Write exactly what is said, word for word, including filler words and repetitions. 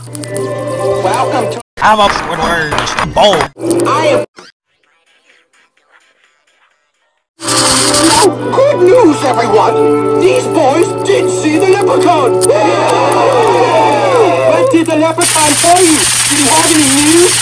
Welcome to. I'm a Squidward, Mister Bold. I am. Now, good news, everyone! These boys did see the leprechaun! What did the leprechaun tell you? Did he have any news?